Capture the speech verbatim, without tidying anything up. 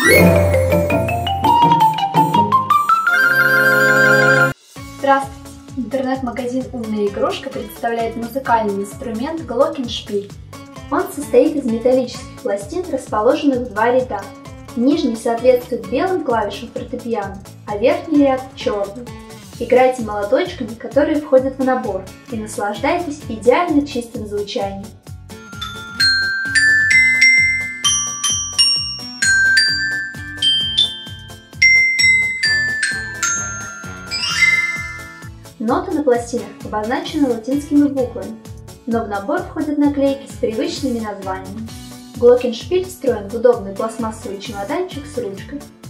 Здравствуйте! Интернет-магазин «Умная игрушка» представляет музыкальный инструмент глоккеншпиль. Он состоит из металлических пластин, расположенных в два ряда. Нижний соответствует белым клавишам фортепиано, а верхний ряд – черным. Играйте молоточками, которые входят в набор, и наслаждайтесь идеально чистым звучанием. Ноты на пластинах обозначены латинскими буквами, но в набор входят наклейки с привычными названиями. Глоккеншпиль встроен в удобный пластмассовый чемоданчик с ручкой.